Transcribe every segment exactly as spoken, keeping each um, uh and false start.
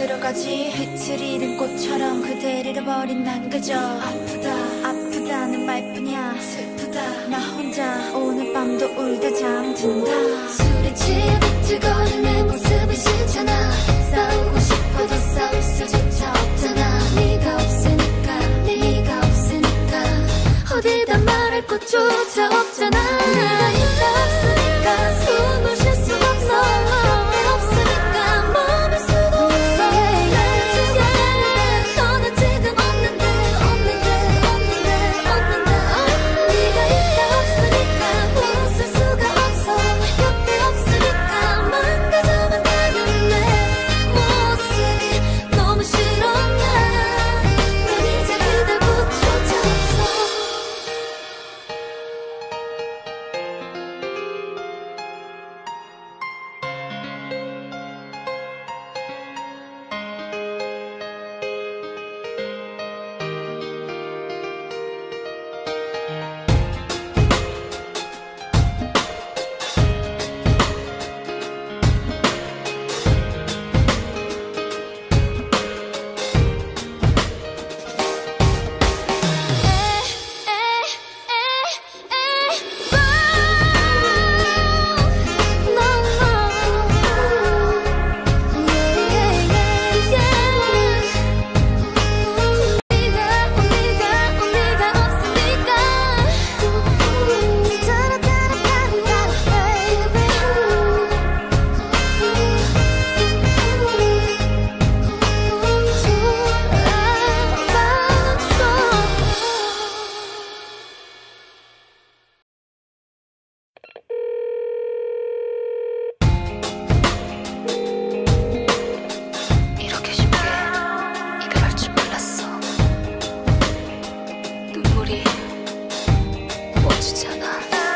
들어가지. 빛을 잃은 꽃처럼 그댈 잃어버린 난 그저 아프다 아프다는 말뿐이야. 슬프다 나 혼자 오늘 밤도 울다 잠든다. 술에 취해 비틀거린 내 모습이 싫잖아. 싸우고 싶어도 싸울 수조차 없잖아. 네가 없으니까 네가 없으니까 어디다 말할 곳조차 없잖아. 네가 있다 없으니까 숨을 쉴 수 없어. 곁에 없으니까 머물 수도 없어. 나를 죽여내는데 너는 지금 없는데 없는데 없는데 없는데 네가 있다 없으니까 웃을 수가 없어. 곁에 없으니까 망가져만 가는 내 모습이 너무 싫어. 난 이제 그댈 곳조차 없어. 이렇게 쉽게 이별할 줄 몰랐어. 눈물이 멈추지 않아.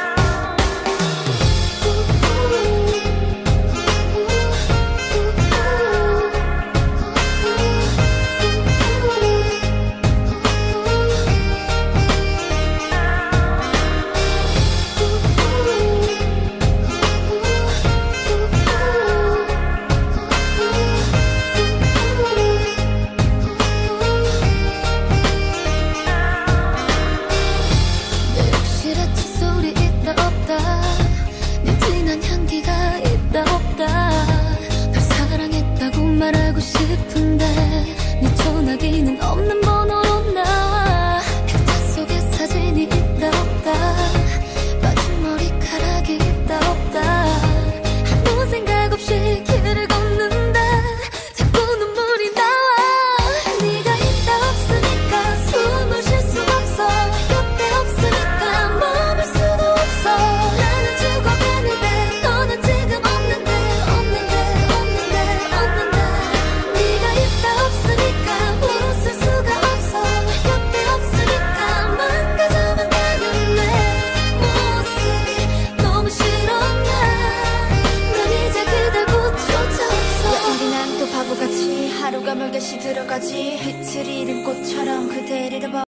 내 욕실에 칫솔이 있다 없다. 네 진한 향기가 있다 없다. 널 사랑했다고 말하고 싶은데 네 전화기는 없는 번호로 나와. 액자 속에 사진이 있다 없다. 빠진 머리카락이 있다 없다. 아무 생각 없이 길을 걷는데 자꾸 눈물이 나와. 네가 있다 없으니까 숨을 쉴 수 없어. 곁에 없으니까 머물 수도 없어. 나는 죽어가는데 너는 지금 없는데 없는데 없는데 없는데 네가 있다 없으니까 웃을 수가 없어. 곁에 없으니까 망가져만 가는 내 모습이 너무 싫어. 난 이제 그댈 곳조차 없어. 왜 우리 난 또 바보같이 하루가 멀게씩 들어가지. 빛을 잃은 꽃처럼 그댈 잃어버